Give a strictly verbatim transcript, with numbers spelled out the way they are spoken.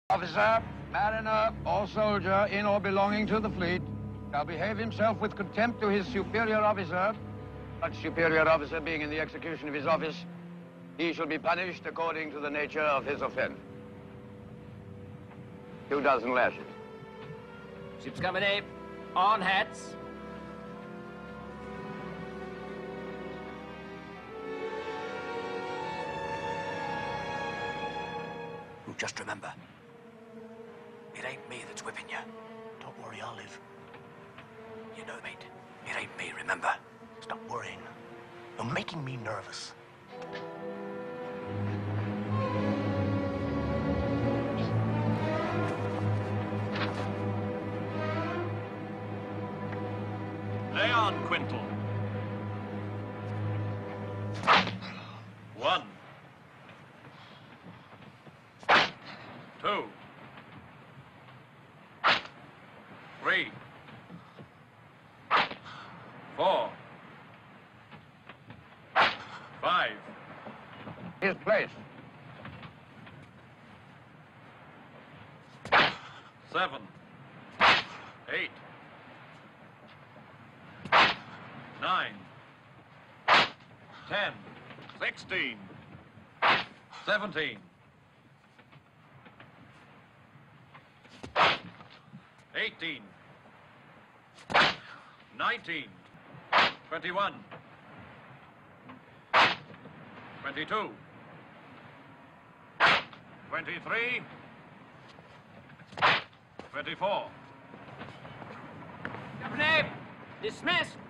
Officer, mariner, or soldier in or belonging to the fleet shall behave himself with contempt to his superior officer. Such superior officer being in the execution of his office, he shall be punished according to the nature of his offense. Two dozen lashes. Ship's company, on hats. Just remember, it ain't me that's whipping you. Don't worry, I'll live. You know, mate, it ain't me, remember? Stop worrying. You're making me nervous. Lay on, Quintal. One. Two. Three. Four. Five. His place. Seven. Eight. Nine. Ten. Sixteen. Seventeen. Eighteen. Nineteen. Twenty-one. Twenty-two. Twenty-three. Twenty-four. Company, dismissed.